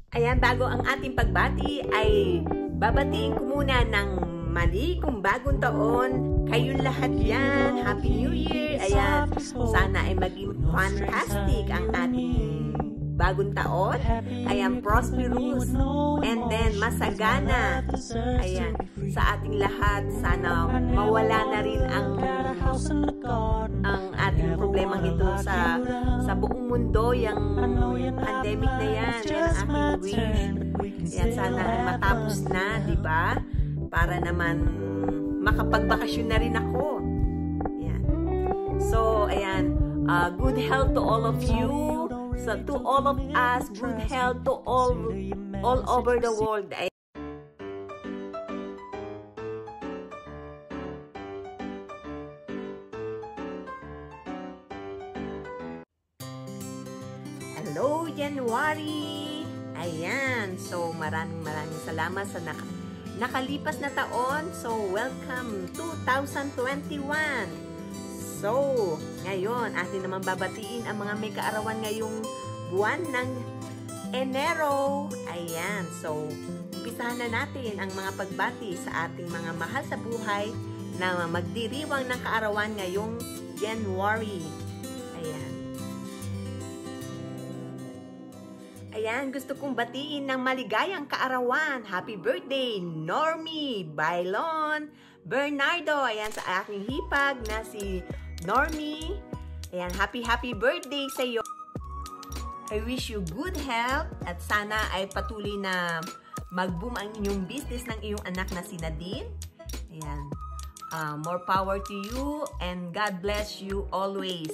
Ayan, bago ang ating pagbati ay babatiin ko muna ng maligong bagong taon. Kayong lahat yan. Happy New Year! Ayan, sana ay maging fantastic ang ating bagong taon. Ayan, prosperous and then masagana. Ayan, sa ating lahat, sana mawala na rin ang ating problemang ito sa buong mundo, yung pandemic na yan. Yan ang aking wish. Yan, sana matapos na, di ba? Para naman makapagbakasyon na rin ako. Yan. So, ayan, good health to all of you. So, to all of us, good health to all over the world. Hello, January! Ayan, so maraming salamat sa nakalipas na taon. So, welcome 2021! So, ngayon, atin naman babatiin ang mga may kaarawan ngayong buwan ng Enero. Ayan, so, umpisahan na natin ang mga pagbati sa ating mga mahal sa buhay na magdiriwang ng kaarawan ngayong January. Ayan. Ayan, gusto kong batiin ng maligayang kaarawan. Happy birthday, Normie Bailon Bernardo. Ayan, sa aking hipag na si Normie. Ayan, happy birthday sa iyo. I wish you good health at sana ay patuloy na mag-boom ang inyong business ng iyong anak na si Nadine. Ayan, more power to you and God bless you always.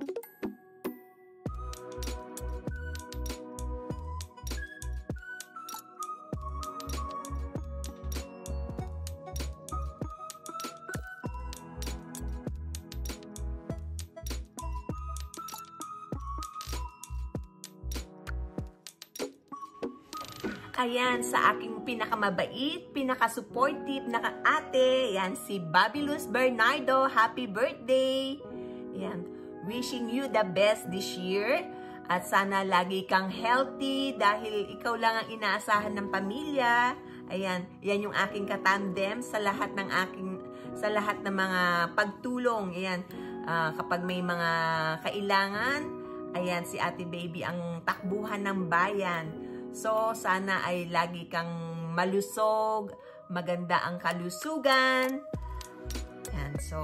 Ayan, sa aking pinakamabait, pinaka-supportive na ate, yan si Babylus Bernardo. Happy birthday! Ayan, wishing you the best this year. At sana lagi kang healthy dahil ikaw lang ang inaasahan ng pamilya. Ayan, yan yung aking katandem sa lahat ng mga pagtulong. Ayan, kapag may mga kailangan, ayan, si Ate Baby ang takbuhan ng bayan. So, sana ay lagi kang malusog, maganda ang kalusugan. Yan. So,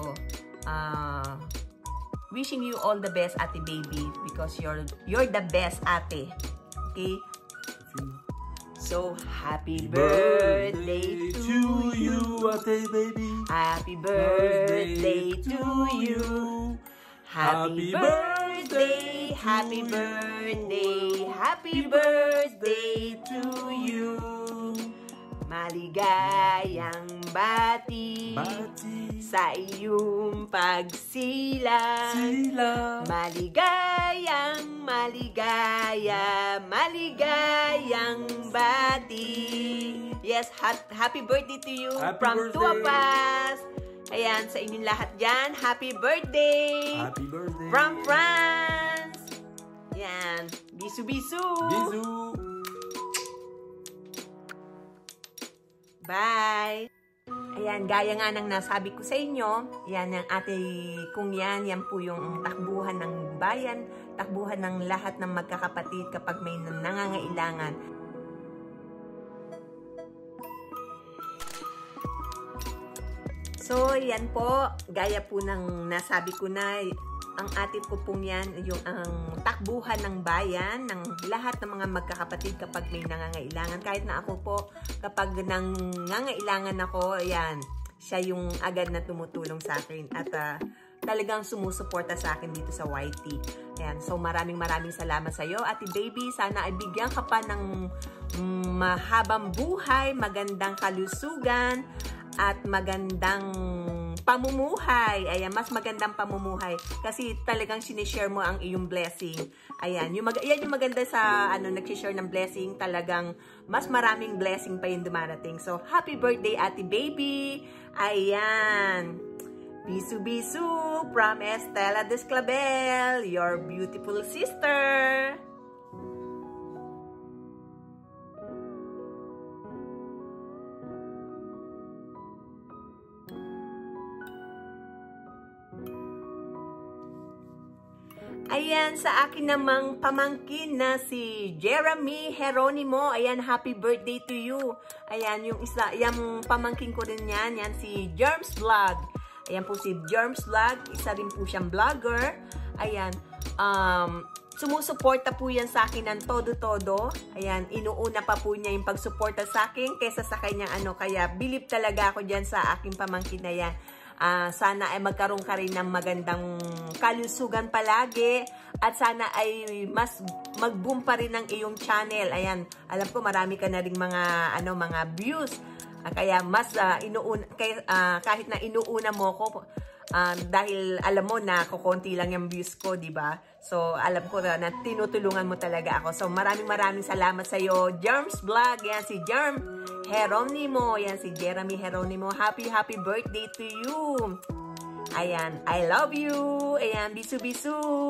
wishing you all the best, Ate Baby, because you're the best, Ate. Okay? So, happy birthday to you, Ate Baby. Happy birthday to you. Happy birthday, happy birthday, happy birthday to you. Maligayang bati sa iyong pagsilang. Maligayang bati. Yes, happy birthday to you from two of us. Ayan, sa inyong lahat dyan, happy birthday! Happy birthday! From France! Ayan, bisu-bisu! Bisu! Bye! Ayan, gaya nga ng nasabi ko sa inyo, yan ang ate kung yan po yung takbuhan ng bayan, takbuhan ng lahat ng magkakapatid kapag may nangangailangan. So, yan po, gaya po ng nasabi ko na, ang ate ko pong yan, yung ang takbuhan ng bayan, ng lahat ng mga magkakapatid kapag may nangangailangan. Kahit na ako po, kapag nangangailangan ako, yan, siya yung agad na tumutulong sa akin at talagang sumusuporta sa akin dito sa YT. Ayan, so maraming salamat sa iyo, Ate Baby. Sana ay bigyan ka pa ng mahabang buhay, magandang kalusugan, at magandang pamumuhay. Ayan, mas magandang pamumuhay. Kasi talagang sinishare mo ang iyong blessing. Ayan, yan yung maganda sa nag-share ng blessing. Talagang mas maraming blessing pa yung dumarating. So, happy birthday, Ate Baby! Ayan. Bisu-bisu from Estela Desclabel, your beautiful sister. Ayan, sa akin namang pamangkin na si Jeremy Geronimo. Ayan, happy birthday to you. Ayan, yung isa, yung pamangkin ko rin yan. Yan si Germs Vlog. Ayan po si Germs Vlog. Isa rin po siyang vlogger. Ayan, sumusuporta po yan sa akin ng todo-todo. Ayan, inuuna pa po niya yung pagsuporta sa akin kaysa sa kanyang ano. Kaya, believe talaga ako dyan sa aking pamangkin na yan. Sana ay magkaroon ka rin ng magandang kalusugan palagi at sana ay mas mag-boom pa rin ang iyong channel. Ayan, alam ko marami ka na ring mga views. Kaya mas kahit na inuuna mo ko dahil alam mo na kukonti lang yung views ko, di ba? So, alam ko na tinutulungan mo talaga ako. So, maraming salamat sa iyo, Germs Vlog. Yan si Germ Geronimo. Yan si Jeremy Geronimo. Happy birthday to you. Ayan, I love you. Ayan, bisu-bisu.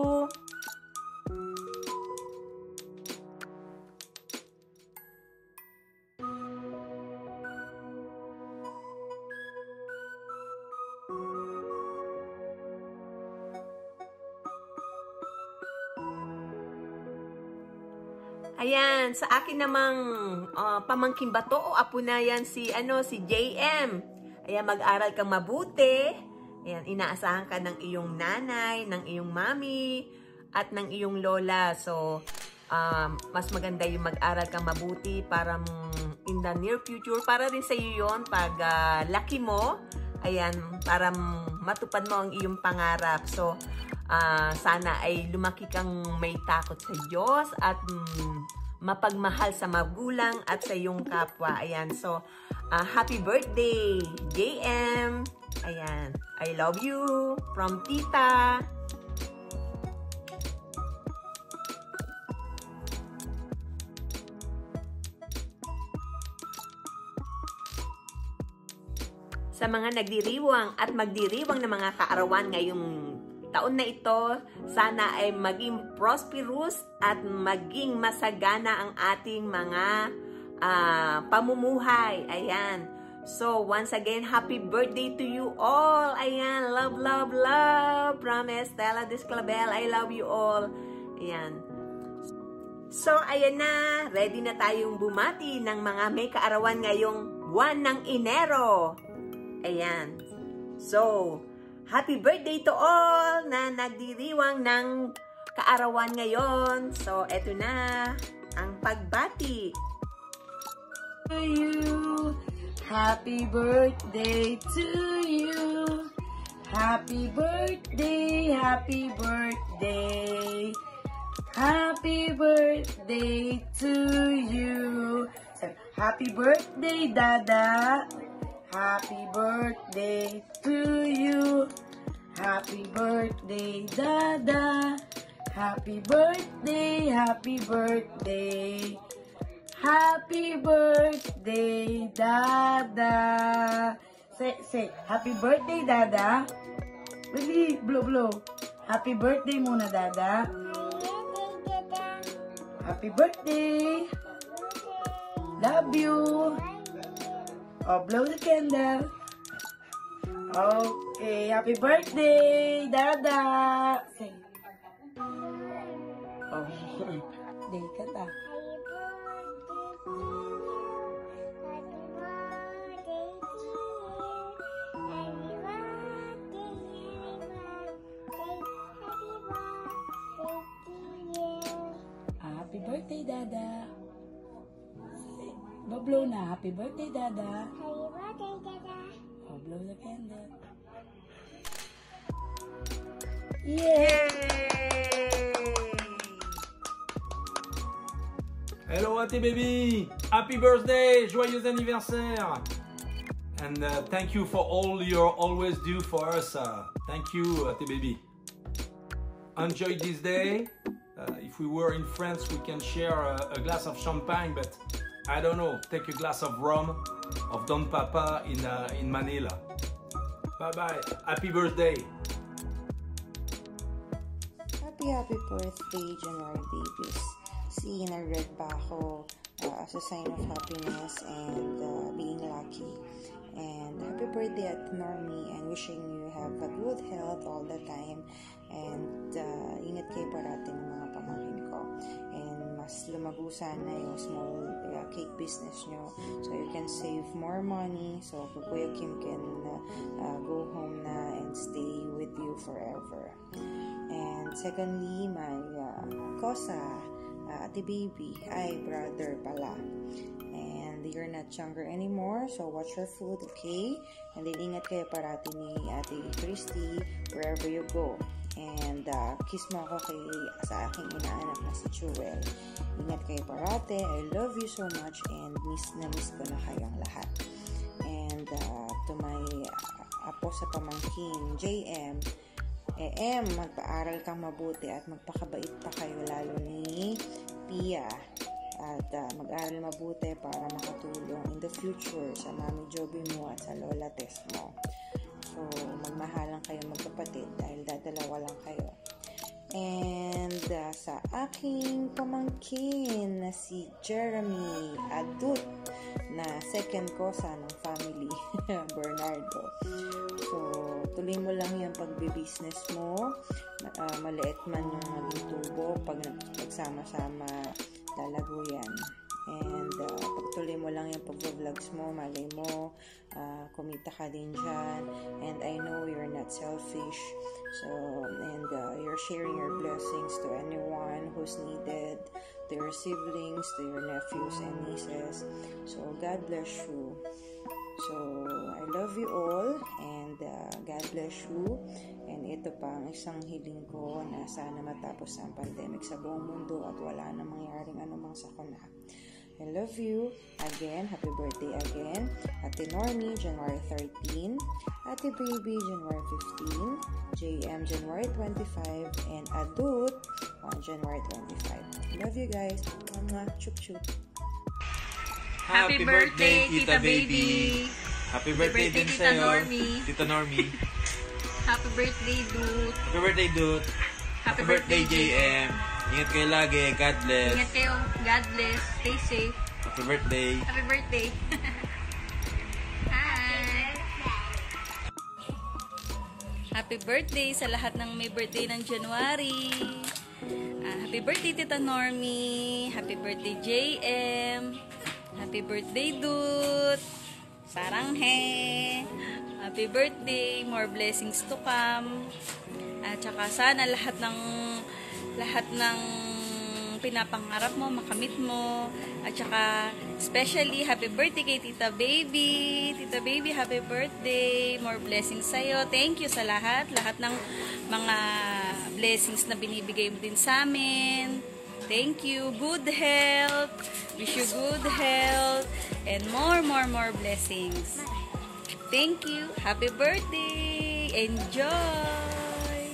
Ayan, sa akin namang pamangkin ba to o apo na yan si JM. Ayan, mag-aral kang mabuti. Ayan, inaasahan ka ng iyong nanay, ng iyong mami, at ng iyong lola. So, mas maganda yung mag-aral kang mabuti para in the near future, para rin sa iyo yun pag laki mo. Ayan, para matupad mo ang iyong pangarap. So, sana ay lumaki kang may takot sa Diyos at mapagmahal sa magulang at sa iyong kapwa. Ayan, so, happy birthday, JM! Ayan, I love you from Tita. Sa mga nagdiriwang at magdiriwang na mga kaarawan ngayong taon na ito, sana ay maging prosperous at maging masagana ang ating mga pamumuhay. Ayan. So, once again, happy birthday to you all. Ayan, love, love, love from Estela Disclabel. I love you all. Ayan. So, ayan na. Ready na tayong bumati ng mga may kaarawan ngayong buwan ng Enero. Ayan. So, happy birthday to all na nagdiriwang ng kaarawan ngayon. So, eto na ang pagbati. To you, happy birthday to you. Happy birthday, happy birthday. Happy birthday to you. Happy birthday, Dada. Happy birthday to you. Happy birthday, Dada. Happy birthday, happy birthday. Happy birthday, Dada. Say, happy birthday, Dada. Really, blow. Happy birthday muna, Dada. Happy birthday. Love you. Oh, blow the candle. Okay, happy birthday, Dada. Say. Oh, day ka ta. Happy birthday, Dada. Blow na. Happy birthday, Dada. Happy birthday, Dada. Oh, blow the candle. Yay! Hello, Auntie Baby! Happy birthday! Joyeux anniversaire! And thank you for all you always do for us. Thank you, Auntie Baby. Enjoy this day. If we were in France, we can share a glass of champagne, but I don't know, take a glass of rum of Don Papa in Manila. Bye-bye. Happy birthday. Happy birthday, January babies. Seeing a red bajo as a sign of happiness and being lucky. And happy birthday at Normie, and wishing you have a good health all the time And ingat kayo parati ng mga pamangkin ko. And mas lumago sana yung small cake business nyo. So you can save more money. So Kuya Kim can go home na and stay with you forever. And secondly, my kosa, ate baby, ay brother pala. And you're not younger anymore, so watch your food, okay? And then ingat kayo parati ni Ate Christy wherever you go. And kiss mo ako sa aking inaanak na si Jewel. Ingat kayo parati. I love you so much and miss ko na kayong lahat. And to my apo sa pamangkin, JM, magpaaral kang mabuti at magpakabait pa kayo lalo ni Pia. At mag-aral mabuti para makatulong in the future sa Mami Joby mo at sa Lola Tess mo. So, magmahalan kayo magkapatid dahil dadalawa lang kayo. And sa aking pamangkin na si Jeremy Adut na second kosa ng family, Bernardo. So, tuloy mo lang yung pagbibusiness mo. Maliit man yung maging tubo. Pag nagsama-sama, lalago yan. And pagtuloy mo lang yung pag-vlogs mo, malay mo, kumita ka din dyan. And I know you're not selfish. So, and you're sharing your blessings to anyone who's needed, to your siblings, to your nephews and nieces. So, God bless you. So, I love you all and God bless you. And ito pa ang isang hiling ko na sana matapos ang pandemic sa buong mundo at wala na mangyaring anumang sakuna. I love you. Again, happy birthday again. Ate Normie, January 13. Ate Baby, January 15. JM, January 25. And Adut on January 25. Love you guys. Chup chup. Happy birthday, Tita Baby! Happy birthday din Tita sa'yo, Normie! Tita Normie! Happy birthday, Dut! Happy birthday, Dut! Happy birthday, JM! Ingat kayo lagi, God bless! Ingat kayo, God bless, stay safe! Happy birthday! Happy birthday! Hi! Happy birthday sa lahat ng may birthday ng January! Happy birthday, Tita Normie! Happy birthday, JM! Happy birthday, Dut! Saranghe! Happy birthday! More blessings to come! At saka sana lahat ng pinapangarap mo, makamit mo. At saka especially happy birthday kay Tita Baby! Tita Baby, happy birthday! More blessings sa'yo. Thank you sa lahat ng mga blessings na binibigay mo din sa amin. Thank you. Good health. Wish you good health. And more blessings. Thank you. Happy birthday. Enjoy.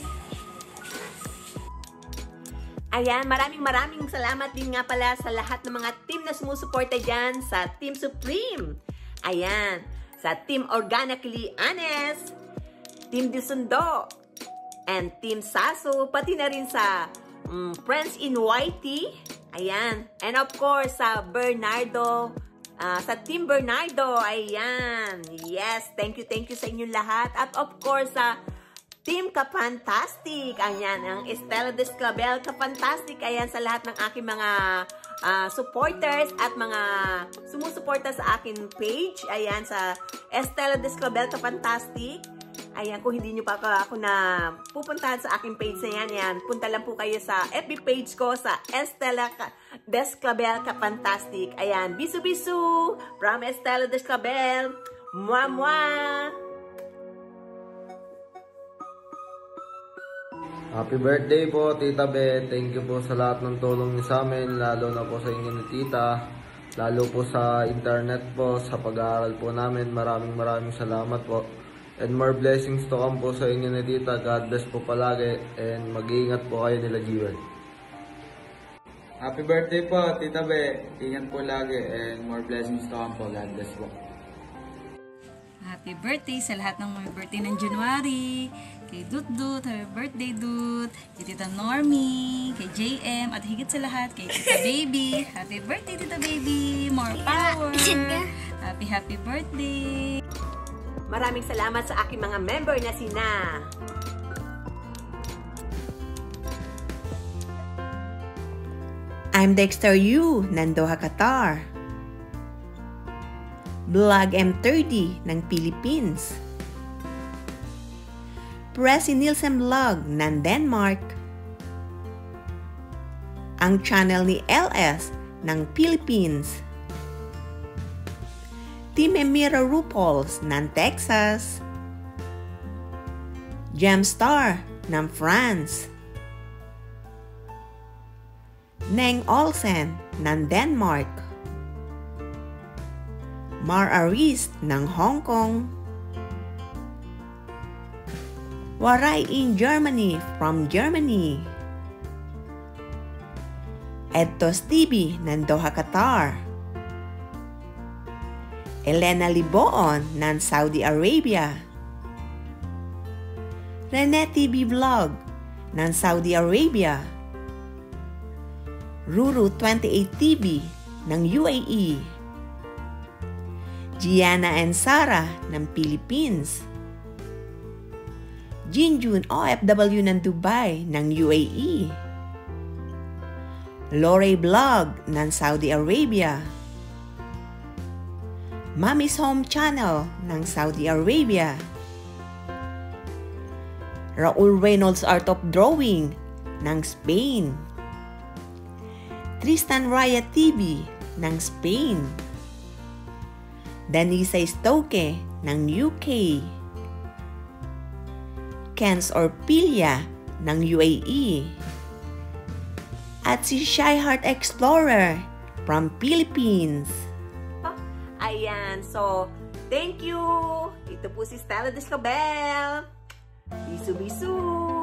Ayan, maraming salamat din nga pala sa lahat ng mga team na sumusuporta dyan sa Team Supreme. Ayan, sa Team Organically Honest, Team Disundo, and Team Saso, pati na rin sa Friends in Whitey. Ayan. And of course, sa Bernardo, sa Team Bernardo. Ayan. Yes. Thank you sa inyong lahat. At of course, sa Team Kafantastic. Ayan. Ang Estela Desclabel Kafantastic. Ayan. Sa lahat ng aking mga supporters at mga sumusuporta sa akin page. Ayan. Sa Estela Desclabel Kafantastic. Ayan, kung hindi nyo pa ako na pupuntahan sa aking page na yan, punta lang po kayo sa FB page ko sa Estela Desclabel Kafantastic. Ayan, bisu-bisu from Estela Desclabel. Mwah-mwah! Happy birthday po, Tita Be. Thank you po sa lahat ng tulong niyo sa amin, lalo na po sa inyo ni Tita. Lalo po sa internet po, sa pag-aaral po namin. Maraming salamat po. And more blessings to come po sa inyo ni Tita. God bless po palagi. And mag-iingat po kayo nila Jewel. Happy birthday po, Tita Be. Ingat po lagi. And more blessings to come po. God bless po. Happy birthday sa lahat ng mga birthday ng January. Kay Dut, happy birthday Dut. Kay Tita Normie, kay JM, at higit sa lahat, kay Tita Baby. Happy birthday, Tita Baby. More power. Happy birthday. Maraming salamat sa aking mga member na sina I'm Dexter Yu ng Doha, Qatar. Vlog M30 ng Philippines. Presi Nielsen Vlog ng Denmark. Ang channel ni LS ng Philippines. Team Emira RuPaul's ng Texas. Gemstar ng France. Neng Olsen ng Denmark. Mar Aris ng Hong Kong. Waray in Germany from Germany. Edtos TV ng Doha, Qatar. Elena Liboon ng Saudi Arabia. Rene TV Vlog ng Saudi Arabia. Ruru 28 TV ng UAE. Gianna and Sarah ng Philippines. Jinjun OFW ng Dubai ng UAE. Lore Vlog ng Saudi Arabia. Mommy's Home Channel ng Saudi Arabia. Raul Reynolds Art of Drawing ng Spain. Tristan Raya TV ng Spain. Danisa Stoke ng UK. Ken's Orpilia ng UAE. At si Shy Heart Explorer from Philippines. Ayan, so, thank you! Ito po si Stella Discobel. Bisu-bisu!